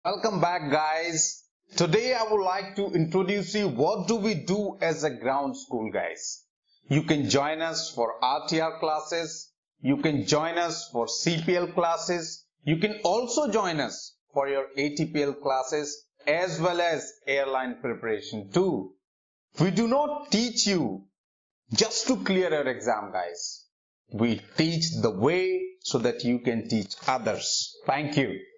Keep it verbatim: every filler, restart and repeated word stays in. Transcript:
Welcome back, guys. Today I would like to introduce you what do we do as a ground school, guys. You can join us for R T R classes. You can join us for C P L classes. You can also join us for your A T P L classes as well as airline preparation too. We do not teach you just to clear your exam, guys. We teach the way so that you can teach others. Thank you.